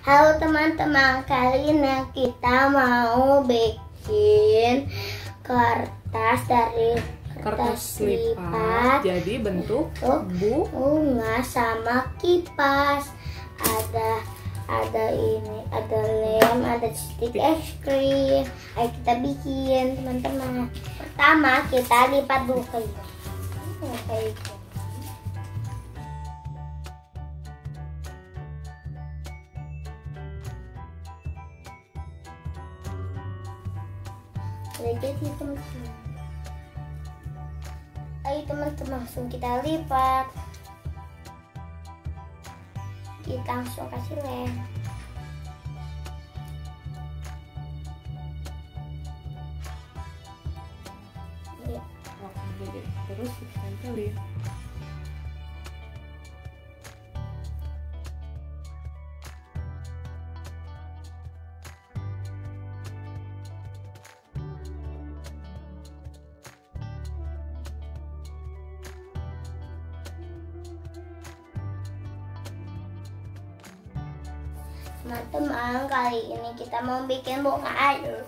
Halo teman-teman, kali ini kita mau bikin kertas dari kertas lipat. Jadi bentuk bunga sama kipas. Ada ini, ada lem, ada stick es krim. Ayo kita bikin teman-teman. Pertama kita lipat dulu kayak gitu. Jadi teman-teman, ayo teman-teman langsung kita lipat, kita langsung kasih lem. Ya. Terus ditempelin. Teman-teman, kali ini kita mau bikin bunga air.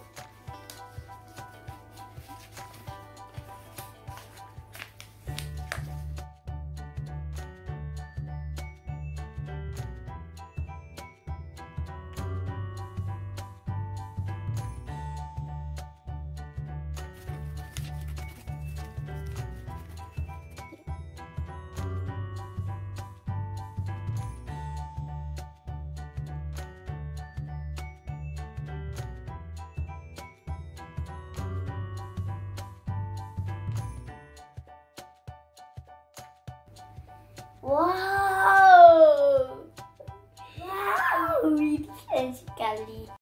Wow, ini keren sekali.